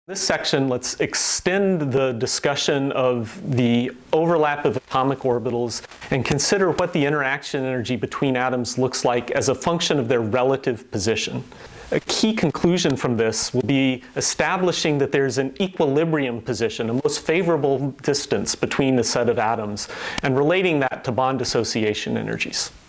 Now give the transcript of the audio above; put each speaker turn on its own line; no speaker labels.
This section, let's extend the discussion of the overlap of atomic orbitals and consider what the interaction energy between atoms looks like as a function of their relative position. A key conclusion from this will be establishing that there's an equilibrium position, a most favorable distance between a set of atoms, and relating that to bond dissociation energies.